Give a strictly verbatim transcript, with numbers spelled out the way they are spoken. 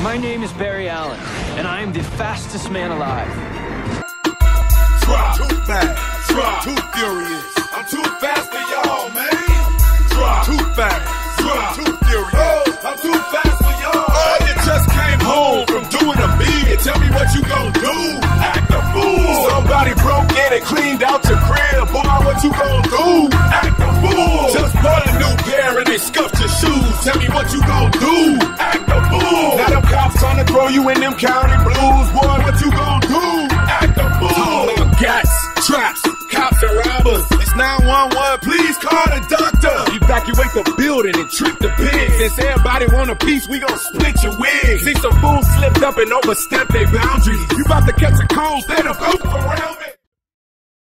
My name is Barry Allen, and I am the fastest man alive. Drop. Too fast. Drop. Too furious. I'm too fast for y'all, man. Drop. Too fast. Drop. Too furious. Oh, I'm too fast for y'all. Oh, you just came home from doing a beat. Tell me what you gon' do. Act a fool. Somebody broke in and cleaned out your crib. Boy, what you gon' do? Act a fool. Just bought a new pair and they scuffed your shoes. Tell me what you gon' do. Act a fool. Now them cops trying to throw you in them county blues. Boy, what you gon' do? Act a fool. All them gats, traps, cops and robbers. It's nine one one, please call the doctor. Evacuate the building and trick the pigs. Since everybody want a piece, we gon' split your wig. See some fools slipped up and overstepped their boundaries. You about to catch a cold, stand up around me.